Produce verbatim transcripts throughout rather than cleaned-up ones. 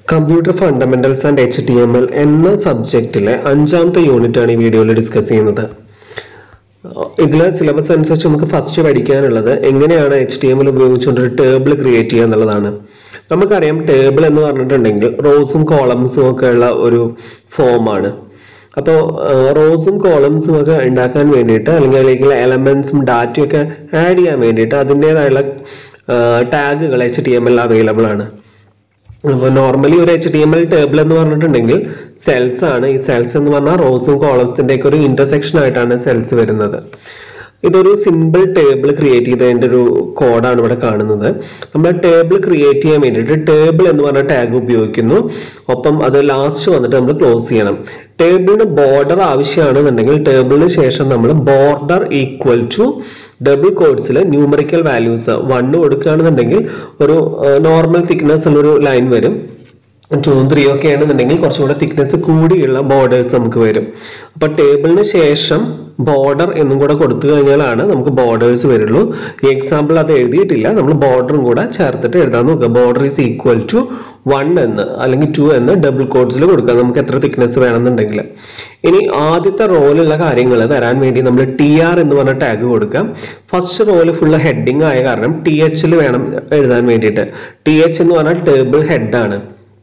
Computer fundamentals and H T M L എന്ന സബ്ജക്റ്റിലെ അഞ്ചാമത്തെ യൂണിറ്റ് ആണ് ഈ വീഡിയോയിൽ ഡിസ്കസ് ചെയ്യുന്നത്. ഇതിലെ സിലബസ് അനുസരിച്ച് നമുക്ക് ഫസ്റ്റ് പഠിക്കാനുള്ളത് എങ്ങനെയാണ് എച്ച് ടി എം എൽ ഉപയോഗിച്ചുകൊണ്ട് ഒരു ടേബിൾ ക്രിയേറ്റ് ചെയ്യുക എന്നുള്ളതാണ്. നമുക്കറിയാം ടേബിൾ എന്ന് പറഞ്ഞിട്ടുണ്ടെങ്കിൽ റോസും കോളംസും ഒക്കെ ഉള്ള ഒരു ഫോമാണ്. അപ്പോൾ റോസും കോളംസും ഒക്കെ ഉണ്ടാക്കാൻ വേണ്ടിയിട്ട് അല്ലെങ്കിൽ അല്ലെങ്കിൽ എലമെന്റ്സും ഡാറ്റയും ഒക്കെ ആഡ് ചെയ്യാൻ വേണ്ടിയിട്ട് അതിൻ്റെതായുള്ള ടാഗുകൾ H T M L available ആണ്. അപ്പോൾ നോർമലി ഒരു H T M L table എന്ന് പറഞ്ഞിട്ടുണ്ടെങ്കിൽ സെൽസ് ആണ്. ഈ സെൽസ് എന്ന് പറഞ്ഞാൽ റോസും കോളംസിന്റെ ഒക്കെ ഒരു ഇന്റർസെക്ഷൻ ആയിട്ടാണ് സെൽസ് വരുന്നത്. ഇതൊരു സിമ്പിൾ ടേബിൾ ക്രിയേറ്റ് ചെയ്തതിൻ്റെ ഒരു കോഡാണ് ഇവിടെ കാണുന്നത്. നമ്മൾ ടേബിൾ ക്രിയേറ്റ് ചെയ്യാൻ വേണ്ടിയിട്ട് ടേബിൾ എന്ന് പറഞ്ഞ ടാഗ് ഉപയോഗിക്കുന്നു. ഒപ്പം അത് ലാസ്റ്റ് വന്നിട്ട് നമ്മൾ ക്ലോസ് ചെയ്യണം. ടേബിളിന് ബോർഡർ ആവശ്യമാണെന്നുണ്ടെങ്കിൽ ടേബിളിന് ശേഷം നമ്മൾ ബോർഡർ ഈക്വൽ ടു ഡബിൾ കോഡ്സിൽ ന്യൂമറിക്കൽ വാല്യൂസ് വണ്ണ് കൊടുക്കുകയാണെന്നുണ്ടെങ്കിൽ ഒരു നോർമൽ തിക്നെസ് ഉള്ളൊരു ലൈൻ വരും. ടൂ ത്രീ ഒക്കെ ആണെന്നുണ്ടെങ്കിൽ കുറച്ചുകൂടെ തിക്നെസ് കൂടിയുള്ള ബോർഡേഴ്സ് നമുക്ക് വരും. അപ്പൊ ടേബിളിന് ശേഷം ബോർഡർ എന്നും കൂടെ കൊടുത്തു കഴിഞ്ഞാലാണ് നമുക്ക് ബോർഡേഴ്സ് വരുള്ളൂ. ഈ എക്സാമ്പിൾ അത് എഴുതിയിട്ടില്ല, നമ്മൾ ബോർഡറും കൂടെ ചേർത്തിട്ട് എഴുതാൻ നോക്കുക. Border is equal to one എന്ന് അല്ലെങ്കിൽ ടു എന്ന് ഡബിൾ കോഡ്സിൽ കൊടുക്കുക, നമുക്ക് എത്ര തിക്നെസ് വേണമെന്നുണ്ടെങ്കിൽ. ഇനി ആദ്യത്തെ റോയിലുള്ള കാര്യങ്ങൾ വരാൻ വേണ്ടി നമ്മൾ ടി ആർ എന്ന് പറഞ്ഞ ടാഗ് കൊടുക്കാം. ഫസ്റ്റ് റോയിൽ ഫുള്ള് ഹെഡിങ് ആയ കാരണം ടി എച്ചിൽ വേണം എഴുതാൻ വേണ്ടിയിട്ട്. ടി എച്ച് എന്ന് പറഞ്ഞാൽ ടേബിൾ ഹെഡാണ്.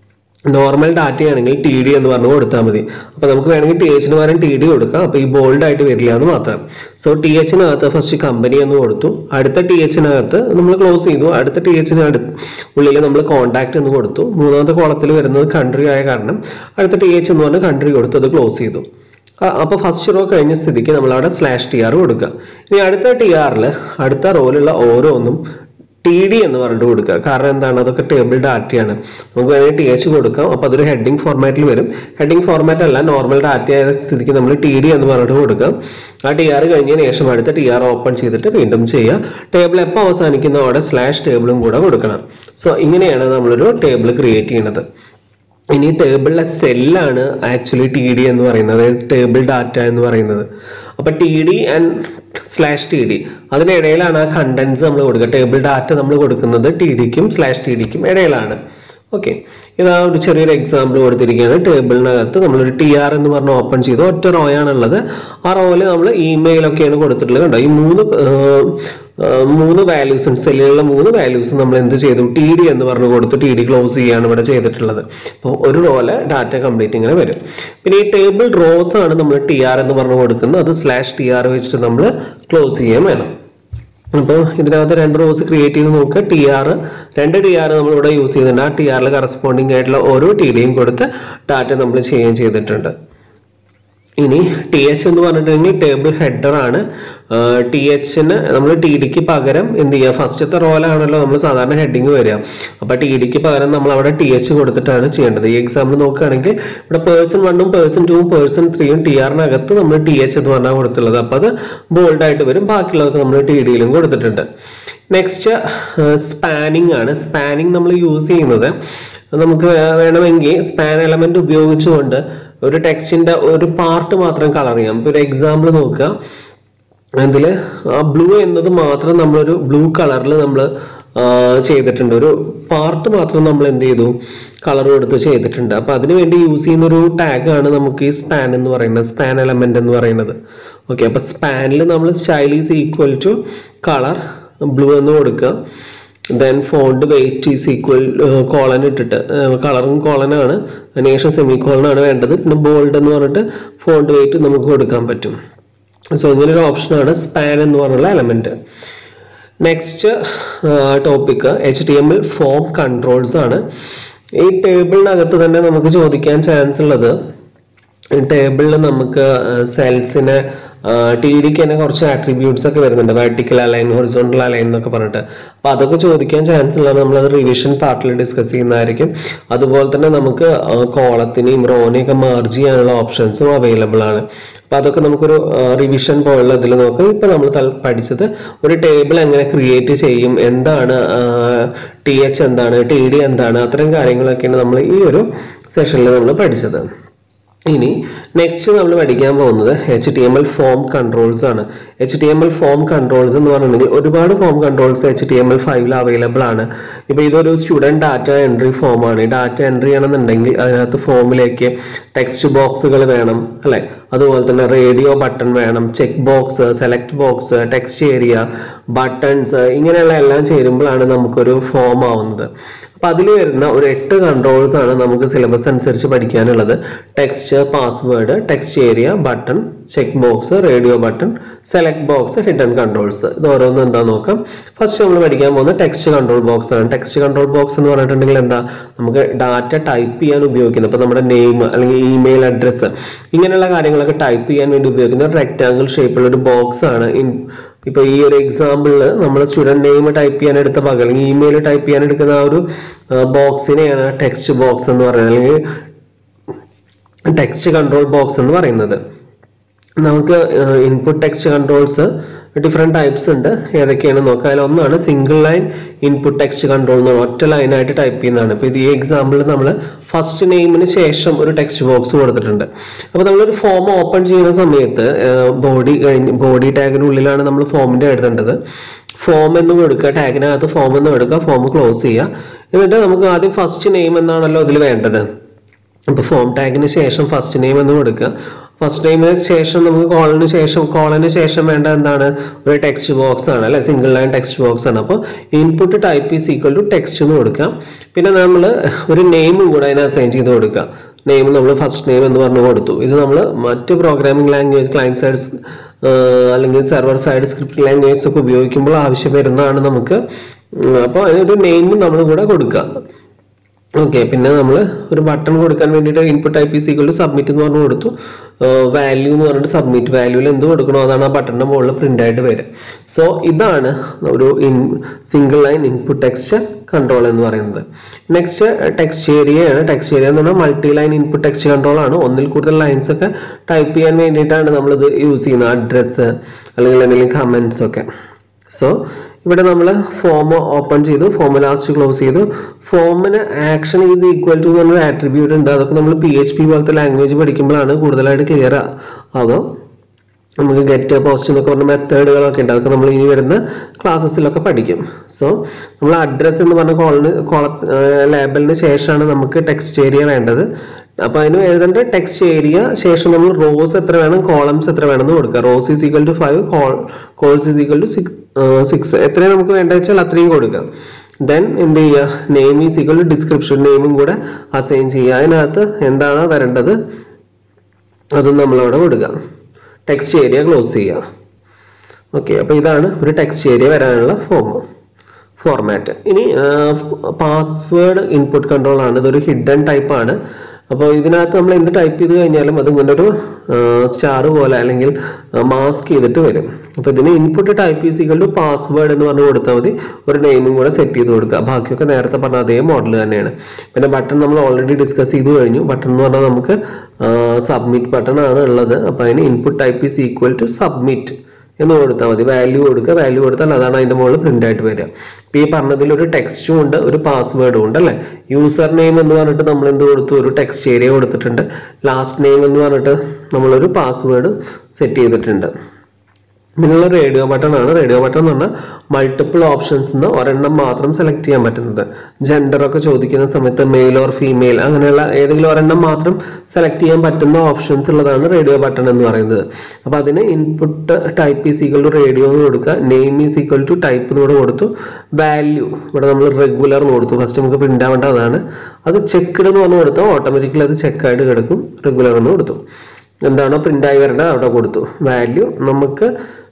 നോർമൽ ഡാറ്റ ആണെങ്കിൽ ടി ഡി എന്ന് പറഞ്ഞു കൊടുത്താൽ മതി. അപ്പൊ നമുക്ക് വേണമെങ്കിൽ ടി എച്ചിന് പകരം ടി ഡി കൊടുക്കാം. അപ്പൊ ഈ ബോൾഡ് ആയിട്ട് വരില്ല എന്ന് മാത്രം. സോ ടി എച്ചിനകത്ത് ഫസ്റ്റ് കമ്പനി എന്ന് കൊടുത്തു. അടുത്ത ടി എച്ചിനകത്ത് നമ്മൾ ക്ലോസ് ചെയ്തു. അടുത്ത ടി എച്ചിന് അടുത്ത് ഉള്ളിൽ നമ്മൾ കോൺടാക്ട് എന്ന് കൊടുത്തു. മൂന്നാമത്തെ കോളത്തിൽ വരുന്നത് കൺട്രി ആയ കാരണം അടുത്ത ടി എച്ച് എന്ന് പറഞ്ഞ കൺട്രി കൊടുത്തു, അത് ക്ലോസ് ചെയ്തു. അപ്പൊ ഫസ്റ്റ് റോ കഴിഞ്ഞ സ്ഥിതിക്ക് നമ്മൾ അവിടെ സ്ലാഷ് ടി ആർ കൊടുക്കുക. ഇനി അടുത്ത ടി ആറിൽ അടുത്ത റോയിലുള്ള ഓരോന്നും ടി ഡി എന്ന് പറഞ്ഞിട്ട് കൊടുക്കുക. കാരണം എന്താണ്, അതൊക്കെ ടേബിൾ ഡാറ്റയാണ്. നമുക്ക് വേണമെങ്കിൽ ടി എച്ച് കൊടുക്കാം. അപ്പൊ അതൊരു ഹെഡിങ് ഫോർമാറ്റിൽ വരും. ഹെഡിങ് ഫോർമാറ്റ് അല്ല, നോർമൽ ഡാറ്റ ആയ സ്ഥിതിക്ക് നമ്മൾ ടി ഡി എന്ന് പറഞ്ഞിട്ട് കൊടുക്കാം. ആ ടി ആർ കഴിഞ്ഞതിന് ശേഷം അടുത്ത ടി ആർ ഓപ്പൺ ചെയ്തിട്ട് വീണ്ടും ചെയ്യുക. ടേബിൾ എപ്പോൾ അവസാനിക്കുന്നോ അവിടെ സ്ലാഷ് ടേബിളും കൂടെ കൊടുക്കണം. സോ ഇങ്ങനെയാണ് നമ്മളൊരു ടേബിൾ ക്രിയേറ്റ് ചെയ്യുന്നത്. ഇനി ടേബിളിലെ സെല്ലാണ് ആക്ച്വലി ടി ഡി എന്ന് പറയുന്നത്, ടേബിൾ ഡാറ്റ എന്ന് പറയുന്നത്. അപ്പൊ T D and slash T D അതിനിടയിലാണ് ആ കണ്ടൻസ് നമ്മൾ കൊടുക്കുക. ടേബിൾ ഡാറ്റ നമ്മൾ കൊടുക്കുന്നത് ടി ഡിക്കും സ്ലാഷ് ടി ഡിക്കും ഇടയിലാണ്. ഓക്കെ, ഇതാ ഒരു ചെറിയൊരു എക്സാമ്പിൾ കൊടുത്തിരിക്കുകയാണ്. ടേബിളിനകത്ത് നമ്മളൊരു ടി ആർ എന്ന് പറഞ്ഞ് ഓപ്പൺ ചെയ്തു. ഒറ്റ റോ ആണുള്ളത്. ആ റോയിൽ നമ്മൾ ഇമെയിലൊക്കെയാണ് കൊടുത്തിട്ടുള്ളത്. കണ്ടോ, ഈ മൂന്ന് മൂന്ന് വാല്യൂസും സെല്ലിലുള്ള മൂന്ന് വാല്യൂസും നമ്മൾ എന്ത് ചെയ്തു, ടി ഡി എന്ന് പറഞ്ഞ് കൊടുത്ത് ടി ഡി ക്ലോസ് ചെയ്യാണ് ഇവിടെ ചെയ്തിട്ടുള്ളത്. അപ്പോൾ ഒരു റോയില് ഡാറ്റ കംപ്ലീറ്റ് ഇങ്ങനെ വരും. പിന്നെ ഈ ടേബിൾ റോസ് ആണ് നമ്മൾ ടി ആർ എന്ന് പറഞ്ഞ് കൊടുക്കുന്നത്. അത് സ്ലാഷ് ടി ആർ വെച്ചിട്ട് നമ്മൾ ക്ലോസ് ചെയ്യാൻ വേണം. അപ്പോൾ ഇതിനകത്ത് രണ്ട് റോസ് ക്രിയേറ്റ് ചെയ്ത് നോക്കുക. ടി ആർ രണ്ട് ടി ആർ നമ്മളിവിടെ യൂസ് ചെയ്തിട്ടുണ്ട്. ആ ടി ആറിൽ കറസ്പോണ്ടിങ് ആയിട്ടുള്ള ഓരോ ടി ഡിയും കൊടുത്ത് ഡാറ്റ നമ്മൾ ചെയ്യുകയും ചെയ്തിട്ടുണ്ട്. ഇനി ടി എച്ച് എന്ന് പറഞ്ഞിട്ടുണ്ടെങ്കിൽ ടേബിൾ ഹെഡർ ആണ്. ടി എച്ചിന് നമ്മൾ ടി ഡിക്ക് പകരം എന്ത് ചെയ്യുക, ഫസ്റ്റത്തെ റോലാണല്ലോ നമ്മൾ സാധാരണ ഹെഡിങ് വരിക. അപ്പൊ ടി ഡിക്ക് പകരം നമ്മൾ അവിടെ ടി എച്ച് കൊടുത്തിട്ടാണ് ചെയ്യേണ്ടത്. ഈ എക്സാമ്പിൾ നോക്കുകയാണെങ്കിൽ ഇവിടെ പേഴ്സൺ വണ്ണും പേഴ്സൺ ടൂവും പേഴ്സൺ ത്രീയും ടി ആറിനകത്ത് നമ്മൾ ടി എച്ച് എന്ന് പറഞ്ഞാൽ കൊടുത്തുള്ളത്. അപ്പൊ അത് ബോൾഡ് ആയിട്ട് വരും. ബാക്കിയുള്ളതൊക്കെ നമ്മൾ ടി ഡിയിലും കൊടുത്തിട്ടുണ്ട്. നെക്സ്റ്റ് സ്പാനിങ് ആണ്. സ്പാനിങ് നമ്മൾ യൂസ് ചെയ്യുന്നത് നമുക്ക് വേണമെങ്കിൽ സ്പാൻ എലമെന്റ് ഉപയോഗിച്ചുകൊണ്ട് ഒരു ടെക്സ്റ്റിന്റെ ഒരു പാർട്ട് മാത്രം കളർ ചെയ്യാം. ഇപ്പൊ ഒരു എക്സാമ്പിൾ നോക്കുക. ഇതില് ആ ബ്ലൂ എന്നത് മാത്രം നമ്മളൊരു ബ്ലൂ കളറിൽ നമ്മൾ ചെയ്തിട്ടുണ്ട്. ഒരു പാർട്ട് മാത്രം നമ്മൾ എന്ത് ചെയ്തു, കളർ കൊടുത്ത് ചെയ്തിട്ടുണ്ട്. അപ്പൊ അതിനു വേണ്ടി യൂസ് ചെയ്യുന്ന ഒരു ടാഗ് ആണ് നമുക്ക് ഈ സ്പാൻ എന്ന് പറയുന്നത്, സ്പാൻ എലമെന്റ് എന്ന് പറയുന്നത്. ഓക്കെ, അപ്പൊ സ്പാനിൽ നമ്മൾ style is equal to colour blue എന്ന് കൊടുക്കുക. Then font weight is equal colon ഇട്ടിട്ട്, കളറും കോളനാണ്, അതിനുശേഷം സെമി കോളനാണ് വേണ്ടത്. പിന്നെ ബോൾഡ് എന്ന് പറഞ്ഞിട്ട് ഫോണ്ട് വെയിറ്റ് നമുക്ക് കൊടുക്കാൻ പറ്റും. സോ ഇങ്ങനൊരു ഓപ്ഷനാണ് സ്പാൻ എന്ന് പറഞ്ഞുള്ള element. Next topic H T M L form controls ആണ്. ഈ ടേബിളിനകത്ത് തന്നെ നമുക്ക് ചോദിക്കാൻ ചാൻസ് ഉള്ളത്, ടേബിളിൽ നമുക്ക് സെൽസിനെ ടി ഡിക്ക് തന്നെ കുറച്ച് ആട്രിബ്യൂട്ട്സ് ഒക്കെ വരുന്നുണ്ട്, വെർട്ടിക്കൽ അലൈൻ, ഹൊറിസോണ്ടൽ അലൈൻ എന്നൊക്കെ പറഞ്ഞിട്ട്. അപ്പൊ അതൊക്കെ ചോദിക്കാൻ ചാൻസ് ഉള്ളതാണ്. നമ്മളത് റിവിഷൻ പാർട്ടിൽ ഡിസ്കസ് ചെയ്യുന്നതായിരിക്കും. അതുപോലെ തന്നെ നമുക്ക് കോളത്തിനെയും റോനെയും ഒക്കെ മെർജ് ചെയ്യാനുള്ള ഓപ്ഷൻസും അവൈലബിൾ ആണ്. അപ്പൊ അതൊക്കെ നമുക്കൊരു റിവിഷൻ പോലുള്ള ഇതിൽ നോക്കാം. ഇപ്പൊ നമ്മൾ പഠിച്ചത് ഒരു ടേബിൾ എങ്ങനെ ക്രിയേറ്റ് ചെയ്യും, എന്താണ് ടി എച്ച് എന്താണ്, ടി ഡി എന്താണ്, അത്തരം കാര്യങ്ങളൊക്കെയാണ് നമ്മൾ ഈ ഒരു സെഷനിൽ നമ്മൾ പഠിച്ചത്. ഇനി നെക്സ്റ്റ് നമ്മൾ പഠിക്കാൻ പോകുന്നത് H T M L form controls ആണ്. H T M L form controls എന്ന് പറഞ്ഞിട്ടുണ്ടെങ്കിൽ ഒരുപാട് form controls H T M L ഫൈവിൽ അവൈലബിൾ ആണ്. ഇപ്പോൾ ഇതൊരു സ്റ്റുഡൻറ് ഡാറ്റ എൻട്രി ഫോമാണ്. ഡാറ്റ എൻട്രി ചെയ്യണമെന്നുണ്ടെങ്കിൽ അതിനകത്ത് ഫോമിലേക്ക് ടെക്സ്റ്റ് ബോക്സുകൾ വേണം അല്ലേ, അതുപോലെ തന്നെ റേഡിയോ ബട്ടൺ വേണം, check box, select box, text area, buttons, ഇങ്ങനെയുള്ള എല്ലാം ചേരുമ്പോഴാണ് നമുക്കൊരു ഫോം ആവുന്നത്. അപ്പോൾ അതിൽ വരുന്ന ഒരു എട്ട് കൺട്രോൾസ് ആണ് നമുക്ക് സിലബസ് അനുസരിച്ച് പഠിക്കാനുള്ളത്. Text, password, text area, button, check box, radio button, select box, hidden controls. ഇത് ഓരോന്നും എന്താ നോക്കാം. ഫസ്റ്റ് നമ്മൾ പഠിക്കാൻ പോകുന്ന ടെക്സ്റ്റ് കൺട്രോൾ ബോക്സ് ആണ്. ടെക്സ്റ്റ് കൺട്രോൾ ബോക്സ് എന്ന് പറഞ്ഞിട്ടുണ്ടെങ്കിൽ എന്താ, നമുക്ക് ഡാറ്റ ടൈപ്പ് ചെയ്യാൻ ഉപയോഗിക്കുന്നത്, ഇപ്പോൾ നമ്മുടെ നെയിം അല്ലെങ്കിൽ ഇമെയിൽ അഡ്രസ്സ് ഇങ്ങനെയുള്ള കാര്യങ്ങളൊക്കെ ടൈപ്പ് ചെയ്യാൻ വേണ്ടി ഉപയോഗിക്കുന്ന ഒരു റെക്റ്റാങ്കിൾ ഷേപ്പുള്ള ഒരു ബോക്സ് ആണ്. ഇപ്പോൾ ഈ ഒരു എക്സാമ്പിളിൽ നമ്മൾ സ്റ്റുഡൻറ് നെയിം ടൈപ്പ് ചെയ്യാൻ എടുത്ത പകരം അല്ലെങ്കിൽ ഇമെയിൽ ടൈപ്പ് ചെയ്യാൻ എടുക്കുന്ന ആ ഒരു ബോക്സിനെയാണ് ടെക്സ്റ്റ് ബോക്സ് എന്ന് പറയുന്നത്, അല്ലെങ്കിൽ ടെക്സ്റ്റ് കൺട്രോൾ ബോക്സ് എന്ന് പറയുന്നത്. നമുക്ക് input text controls different types ഉണ്ട്. ഏതൊക്കെയാണ് നോക്കാം. അതിൽ ഒന്നാണ് single line input text control എന്ന് പറഞ്ഞാൽ ഒറ്റ ലൈനായിട്ട് ടൈപ്പ് ചെയ്യുന്നതാണ്. ഇപ്പോൾ ഇത് ഈ എക്സാമ്പിളിൽ നമ്മൾ ഫസ്റ്റ് നെയിമിന് ശേഷം ഒരു ടെക്സ്റ്റ് ബോക്സ് കൊടുത്തിട്ടുണ്ട്. അപ്പോൾ നമ്മളൊരു ഫോം ഓപ്പൺ ചെയ്യുന്ന സമയത്ത് ബോഡി കഴിഞ്ഞ് ബോഡി ടാഗിനുള്ളിലാണ് നമ്മൾ ഫോമിൻ്റെ എഴുതേണ്ടത്. ഫോം എന്ന് കൊടുക്കുക, ടാഗിനകത്ത് ഫോം എന്ന് കൊടുക്കുക, ഫോം ക്ലോസ് ചെയ്യുക. എന്നിട്ട് നമുക്ക് ആദ്യം ഫസ്റ്റ് നെയിം എന്നാണല്ലോ ഇതിൽ വേണ്ടത്. അപ്പോൾ ഫോം ടാഗിന് ശേഷം ഫസ്റ്റ് നെയിം എന്ന് കൊടുക്കുക. ഫസ്റ്റ് നെയിമിന് ശേഷം നമുക്ക് കോളിന് ശേഷം കോളിന് ശേഷം വേണ്ട എന്താണ്, ഒരു ടെക്സ്റ്റ് ബോക്സ് ആണ് അല്ലെ, സിംഗിൾ ലൈൻ ടെക്സ്റ്റ് ബോക്സ് ആണ്. അപ്പോൾ input type is equal to text എന്ന് കൊടുക്കാം. പിന്നെ നമ്മൾ ഒരു നെയിമും കൂടെ അതിനെ അസൈൻ ചെയ്ത് കൊടുക്കുക. നെയിം നമ്മൾ ഫസ്റ്റ് നെയിം എന്ന് പറഞ്ഞു കൊടുത്തു. ഇത് നമ്മൾ മറ്റ് പ്രോഗ്രാമിംഗ് ലാംഗ്വേജ്, ക്ലയൻറ്റ് സൈഡ് അല്ലെങ്കിൽ സെർവർ സൈഡ് സ്ക്രിപ്റ്റ് ലാംഗ്വേജ് ഒക്കെ ഉപയോഗിക്കുമ്പോൾ ആവശ്യം വരുന്നതാണ് നമുക്ക്. അപ്പോൾ അതിനൊരു നെയിമും നമ്മൾ കൂടെ കൊടുക്കുക. ഓക്കെ, പിന്നെ നമ്മൾ ഒരു ബട്ടൺ കൊടുക്കാൻ വേണ്ടിയിട്ട് input type is equal to submit എന്ന് പറഞ്ഞു കൊടുത്തു. വാല്യൂ എന്ന് പറഞ്ഞിട്ട് സബ്മിറ്റ്, വാല്യൂവിൽ എന്ത് കൊടുക്കണോ അതാണ് ആ ബട്ടണിൻ്റെ മുകളിൽ പ്രിൻ്റ് ആയിട്ട് വരിക. സോ ഇതാണ് ഒരു in single line input text control എന്ന് പറയുന്നത്. നെക്സ്റ്റ് ടെക്സ്റ്റ് ഏരിയയാണ്. ടെക്സ്റ്റ് ഏരിയ എന്ന് പറഞ്ഞാൽ multi line input text control ആണ്. ഒന്നിൽ കൂടുതൽ ലൈൻസ് ഒക്കെ ടൈപ്പ് ചെയ്യാൻ വേണ്ടിയിട്ടാണ് നമ്മളിത് യൂസ് ചെയ്യുന്നത്, അഡ്രസ്സ് അല്ലെങ്കിൽ എന്തെങ്കിലും കമൻസ് ഒക്കെ. സോ ഇവിടെ നമ്മൾ ഫോം ഓപ്പൺ ചെയ്തു, ഫോം ലാസ്റ്റ് ക്ലോസ് ചെയ്തു. ഫോമിന് ആക്ഷൻ ഈസ് ഈക്വൽ ടു എന്നൊരു ആട്രിബ്യൂട്ട് ഉണ്ട്. അതൊക്കെ നമ്മൾ പി എച്ച് പി പോലത്തെ ലാംഗ്വേജ് പഠിക്കുമ്പോഴാണ് കൂടുതലായിട്ട് ക്ലിയർ ആകും. നമുക്ക് ഗെറ്റ്, പോസ്റ്റ് എന്നൊക്കെ പറഞ്ഞ മെത്തേഡുകളൊക്കെ ഉണ്ട്. അതൊക്കെ നമ്മൾ ഇനി വരുന്ന ക്ലാസ്സസിലൊക്കെ പഠിക്കും. സോ നമ്മൾ അഡ്രസ്സ് എന്ന് പറഞ്ഞ കോളിന് കോള ലേബലിന് ശേഷമാണ് നമുക്ക് ടെക്സ്റ്റ് ഏരിയ വേണ്ടത്. അപ്പോൾ അതിന് എഴുതേണ്ട ടെക്സ്റ്റ് ഏരിയ ശേഷം നമ്മൾ റോസ് എത്ര വേണം, കോളംസ് എത്ര വേണമെന്ന് കൊടുക്കുക. Rows is equal to five, col cols is equal to six six എത്രയും നമുക്ക് വേണ്ടത് വെച്ചാൽ അത്രയും കൊടുക്കുക. ദെൻ എന്ത് ചെയ്യുക, name is equal to description, നെയിമും കൂടെ അസൈൻ ചെയ്യുക. അതിനകത്ത് എന്താണ് വരേണ്ടത് അതും നമ്മളവിടെ കൊടുക്കുക. ടെക്സ്റ്റ് ഏരിയ ക്ലോസ് ചെയ്യുക. ഓക്കെ, അപ്പോൾ ഇതാണ് ഒരു ടെക്സ്റ്റ് ഏരിയ വരാനുള്ള ഫോം ഫോർമാറ്റ്. ഇനി പാസ്വേഡ് ഇൻപുട്ട് കൺട്രോൾ ആണ്. ഇതൊരു ഹിഡൻ ടൈപ്പ് ആണ്. അപ്പോൾ ഇതിനകത്ത് നമ്മൾ എന്ത് ടൈപ്പ് ചെയ്ത് കഴിഞ്ഞാലും അത് ഇങ്ങനെ ഒരു സ്റ്റാർ പോലെ അല്ലെങ്കിൽ മാസ്ക് ചെയ്തിട്ട് വരും. അപ്പോൾ ഇതിന് input type is equal to password എന്ന് പറഞ്ഞ് കൊടുത്താൽ മതി. ഒരു നെയിമും കൂടെ സെറ്റ് ചെയ്ത് കൊടുക്കുക. ബാക്കിയൊക്കെ നേരത്തെ പറഞ്ഞ അതേ മോഡൽ തന്നെയാണ്. പിന്നെ ബട്ടൺ നമ്മൾ ഓൾറെഡി ഡിസ്കസ് ചെയ്ത് കഴിഞ്ഞു. ബട്ടൺ എന്ന് പറഞ്ഞാൽ നമുക്ക് സബ്മിറ്റ് ബട്ടൺ ആണ് ഉള്ളത്. അപ്പോൾ അതിന് input type is equal to submit എന്ന് കൊടുത്താൽ മതി. വാല്യൂ കൊടുക്കുക, വാല്യൂ കൊടുത്താൽ അതാണ് അതിൻ്റെ മുകളിൽ പ്രിൻ്റ് ആയിട്ട് വരിക. ഇപ്പോൾ ഈ പറഞ്ഞതിൽ ഒരു ടെക്സ്റ്റും ഉണ്ട്, ഒരു പാസ്വേഡും ഉണ്ട് അല്ലേ. യൂസർ നെയിം എന്ന് പറഞ്ഞിട്ട് നമ്മൾ എന്ത് കൊടുത്തു, ഒരു ടെക്സ്റ്റ് ഏരിയ കൊടുത്തിട്ടുണ്ട്. ലാസ്റ്റ് നെയിം എന്ന് പറഞ്ഞിട്ട് നമ്മളൊരു പാസ്വേഡ് സെറ്റ് ചെയ്തിട്ടുണ്ട്. പിന്നെയുള്ള റേഡിയോ ബട്ടൺ ആണ്. റേഡിയോ ബട്ടൺ എന്ന് പറഞ്ഞാൽ മൾട്ടിപ്പിൾ ഓപ്ഷൻസ് നിന്ന് ഒരെണ്ണം മാത്രം സെലക്ട് ചെയ്യാൻ പറ്റുന്നത്. ജെൻഡറൊക്കെ ചോദിക്കുന്ന സമയത്ത് മെയിൽ ഓർ ഫീമെയിൽ അങ്ങനെയുള്ള ഏതെങ്കിലും ഒരെണ്ണം മാത്രം സെലക്ട് ചെയ്യാൻ പറ്റുന്ന ഓപ്ഷൻസ് ഉള്ളതാണ് റേഡിയോ ബട്ടൺ എന്ന് പറയുന്നത്. അപ്പോൾ അതിന് input type is equal to radio എന്ന് കൊടുക്കുക. Name is equal to type എന്ന് കൂടെ കൊടുത്തു. വാല്യൂ ഇവിടെ നമ്മൾ റെഗുലർ എന്ന് കൊടുത്തു. ഫസ്റ്റ് നമുക്ക് പ്രിൻ്റ് ആവേണ്ട അതാണ്. അത് ചെക്ക്ഡ് എന്ന് പറഞ്ഞ് കൊടുത്താൽ ഓട്ടോമാറ്റിക്കലി അത് ചെക്കായിട്ട് കിടക്കും. റെഗുലർ എന്ന് കൊടുത്തു. എന്താണോ പ്രിൻ്റായി വരേണ്ടത് അവിടെ കൊടുത്തു. വാല്യൂ നമുക്ക്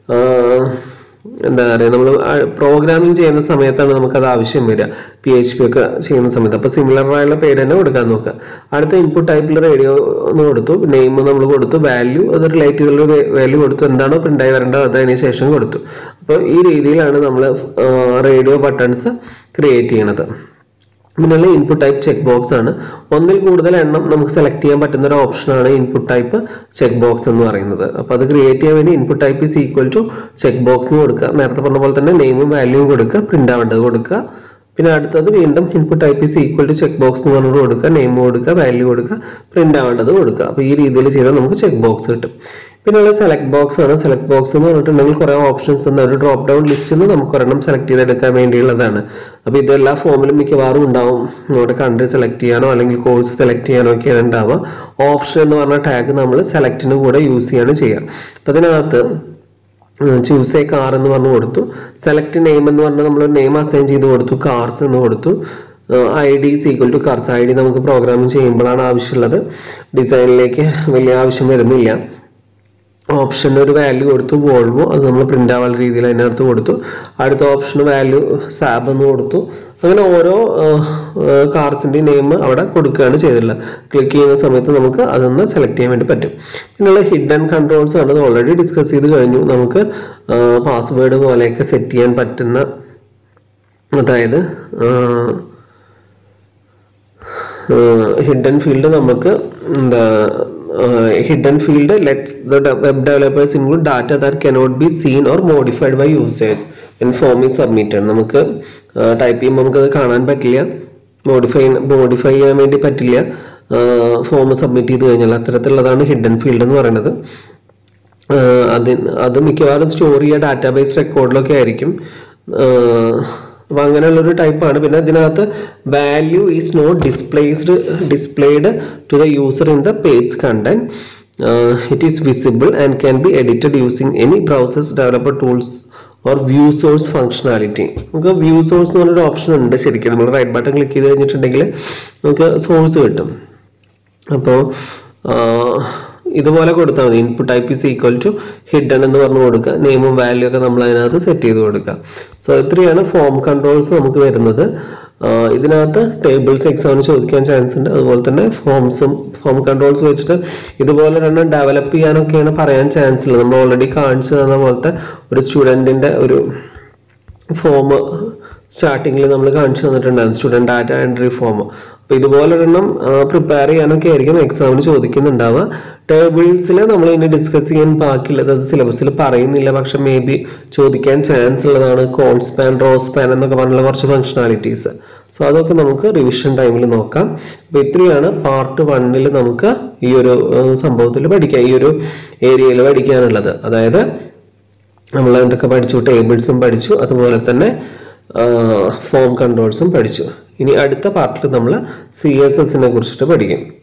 എന്താ പറയുക, നമ്മൾ പ്രോഗ്രാമിംഗ് ചെയ്യുന്ന സമയത്താണ് നമുക്കത് ആവശ്യം വരിക, പി എച്ച് പി ഒക്കെ ചെയ്യുന്ന സമയത്ത്. അപ്പോൾ സിമിലർ ആയുള്ള പേര് തന്നെ കൊടുക്കാൻ നോക്കുക. അടുത്ത ഇൻപുട്ട് ടൈപ്പിൽ റേഡിയോ എന്ന് കൊടുത്തു. നെയിം നമ്മൾ കൊടുത്തു. വാല്യൂ അത് റിലേറ്റ് ചെയ്തുള്ള വാല്യൂ കൊടുത്തു. എന്താണോ പ്രിൻ്റായി വരേണ്ടത് അത് അതിന് ശേഷം കൊടുത്തു. അപ്പോൾ ഈ രീതിയിലാണ് നമ്മൾ റേഡിയോ ബട്ടൺസ് ക്രിയേറ്റ് ചെയ്യണത്. പിന്നെയുള്ള ഇൻപുട്ട് ടൈപ്പ് ചെക്ക് ബോക്സ് ആണ്. ഒന്നിൽ കൂടുതൽ എണ്ണം നമുക്ക് സെലക്ട് ചെയ്യാൻ പറ്റുന്ന ഒരു ഓപ്ഷനാണ് ഇൻപുട്ട് ടൈപ്പ് ചെക്ക് ബോക്സ് എന്ന് പറയുന്നത്. അപ്പോൾ അത് ക്രിയേറ്റ് ചെയ്യാൻ വേണ്ടി input type is equal to check box എന്ന് കൊടുക്കുക. നേരത്തെ പറഞ്ഞ പോലെ തന്നെ നെയിമും വാല്യൂവും കൊടുക്കുക, പ്രിൻ്റ് ആവേണ്ടത് കൊടുക്കുക. പിന്നെ അടുത്തത് വീണ്ടും input type is equal to check box എന്ന് പറഞ്ഞിട്ട് കൊടുക്കുക, നെയിം കൊടുക്കുക, വാല്യൂ കൊടുക്കുക, പ്രിന്റ് ആവേണ്ടത് കൊടുക്കുക. അപ്പോൾ ഈ രീതിയിൽ ചെയ്താൽ നമുക്ക് ചെക്ക് ബോക്സ് കിട്ടും. പിന്നെയുള്ള സെലക്ട് ബോക്സ് ആണ്. സെലക്ട് ബോക്സ് എന്ന് പറഞ്ഞിട്ടുണ്ടെങ്കിൽ കുറേ ഓപ്ഷൻസ് ഉണ്ട്. ഒരു ഡ്രോപ്പ് ഡൗൺ ലിസ്റ്റിൽ നിന്ന് നമുക്ക് ഒരെണ്ണം സെലക്ട് ചെയ്തെടുക്കാൻ വേണ്ടിയുള്ളതാണ്. അപ്പോൾ ഇതെല്ലാ ഫോമിലും മിക്കവാറും ഉണ്ടാവും. നമ്മുടെ കൺട്രി സെലക്ട് ചെയ്യാനോ അല്ലെങ്കിൽ കോഴ്സ് സെലക്ട് ചെയ്യാനോ ഒക്കെയാണ് ഉണ്ടാവുക. ഓപ്ഷൻ എന്ന് പറഞ്ഞ ടാഗ് നമ്മൾ സെലക്റ്റിന് കൂടെ യൂസ് ചെയ്യാണ് ചെയ്യുക. അപ്പോൾ അതിനകത്ത് ചൂസ് എ കാർ എന്ന് പറഞ്ഞു കൊടുത്തു. സെലക്ട് നെയിം എന്ന് പറഞ്ഞാൽ നമ്മൾ നെയിം അസൈൻ ചെയ്ത് കൊടുത്തു, കാർസ് എന്ന് കൊടുത്തു. I D is equal to cars. I D നമുക്ക് പ്രോഗ്രാമിംഗ് ചെയ്യുമ്പോഴാണ് ആവശ്യമുള്ളത്, ഡിസൈനിലേക്ക് വലിയ ആവശ്യം വരുന്നില്ല. ഓപ്ഷന് ഒരു വാല്യൂ കൊടുത്തു, വോൾവോ, അത് നമ്മൾ പ്രിന്റ് ആവാനുള്ള രീതിയിൽ അതിനകത്ത് കൊടുത്തു. അടുത്ത ഓപ്ഷന് വാല്യൂ സാബ് എന്ന് കൊടുത്തു. അങ്ങനെ ഓരോ കാർസിൻ്റെ നെയിം അവിടെ കൊടുക്കുകയാണ് ചെയ്തിട്ടുള്ളത്. ക്ലിക്ക് ചെയ്യുന്ന സമയത്ത് നമുക്ക് അതൊന്ന് സെലക്ട് ചെയ്യാൻ വേണ്ടി പറ്റും. പിന്നെയുള്ള ഹിഡൻ കൺട്രോൾസ് ആണ്. അത് ഓൾറെഡി ഡിസ്കസ് ചെയ്ത് കഴിഞ്ഞു. നമുക്ക് പാസ്വേഡ് പോലെയൊക്കെ സെറ്റ് ചെയ്യാൻ പറ്റുന്ന, അതായത് ഹിഡൻ ഫീൽഡ് നമുക്ക് എന്താ hidden field lets the web developers include data that cannot be seen or modified by users when form is submitted. നമുക്ക് ടൈപ്പ് ചെയ്യുമ്പോൾ നമുക്കത് കാണാൻ പറ്റില്ല, മോഡിഫൈ മോഡിഫൈ ചെയ്യാൻ വേണ്ടി പറ്റില്ല ഫോം സബ്മിറ്റ് ചെയ്ത് കഴിഞ്ഞാൽ. അത്തരത്തിലുള്ളതാണ് ഹിഡൻ ഫീൽഡ് എന്ന് പറയുന്നത്. അത് അത് മിക്കവാറും സ്റ്റോർ ചെയ്യുക ഡാറ്റാബേസ് റെക്കോർഡിലൊക്കെ ആയിരിക്കും. അപ്പോൾ അങ്ങനെയുള്ളൊരു ടൈപ്പാണ്. പിന്നെ ഇതിനകത്ത് value is not displaced displayed to the user in the page content. It is visible and can be edited using any browsers developer tools or view source functionality. നമുക്ക് വ്യൂ സോഴ്സ് എന്ന് പറഞ്ഞൊരു option ഉണ്ട്. ശരിക്കും നമ്മൾ right button click ചെയ്ത് കഴിഞ്ഞിട്ടുണ്ടെങ്കിൽ നമുക്ക് source കിട്ടും. അപ്പോൾ ഇതുപോലെ കൊടുത്താൽ മതി. Input type is equal to hidden എന്ന് പറഞ്ഞു കൊടുക്കുക, നെയിമും വാല്യൂ ഒക്കെ നമ്മൾ അതിനകത്ത് സെറ്റ് ചെയ്ത് കൊടുക്കുക. സോ ഇത്രയാണ് ഫോം കൺട്രോൾസ് നമുക്ക് വരുന്നത്. ഇതിനകത്ത് ടേബിൾസ് എക്സാമിന് ചോദിക്കാൻ ചാൻസ് ഉണ്ട്. അതുപോലെ തന്നെ ഫോംസും ഫോം കൺട്രോൾസ് വെച്ചിട്ട് ഇതുപോലെ രണ്ടും ഡെവലപ്പ് ചെയ്യാനൊക്കെയാണ് പറയാൻ ചാൻസ് ഉള്ളത്. നമ്മൾ ഓൾറെഡി കാണിച്ചു തന്ന പോലത്തെ ഒരു സ്റ്റുഡൻറ്റിൻ്റെ ഒരു ഫോം സ്റ്റാർട്ടിങ്ങിൽ നമ്മൾ കാണിച്ചു തന്നിട്ടുണ്ടായിരുന്നു, സ്റ്റുഡൻറ്റ് ഡാറ്റ എൻട്രി ഫോം. അപ്പോൾ ഇതുപോലൊരെണ്ണം പ്രിപ്പയർ ചെയ്യാനൊക്കെ ആയിരിക്കും എക്സാമിന് ചോദിക്കുന്നുണ്ടാവുക. ടേബിൾസിൽ നമ്മൾ ഇനി ഡിസ്കസ് ചെയ്യാൻ ബാക്കിയുള്ളത് അത് സിലബസിൽ പറയുന്നില്ല, പക്ഷെ മേ ബി ചോദിക്കാൻ ചാൻസ് ഉള്ളതാണ്. കോൺസ്പാൻ, റോസ്പാൻ എന്നൊക്കെ പറഞ്ഞുള്ള കുറച്ച് ഫംഗ്ഷനാലിറ്റീസ്. സോ അതൊക്കെ നമുക്ക് റിവിഷൻ ടൈമിൽ നോക്കാം. അപ്പോൾ ഇത്രയാണ് പാർട്ട് വണ്ണിൽ നമുക്ക് ഈ ഒരു സംഭവത്തിൽ പഠിക്കാം, ഈ ഒരു ഏരിയയിൽ പഠിക്കാനുള്ളത്. അതായത് നമ്മൾ എന്തൊക്കെ പഠിച്ചു, ടേബിൾസും പഠിച്ചു, അതുപോലെ തന്നെ ഫോം കൺട്രോൾസും പഠിച്ചു. ഇനി അടുത്ത പാർട്ടിൽ നമ്മൾ സി എസ് എസിനെ കുറിച്ചിട്ട് പഠിക്കും.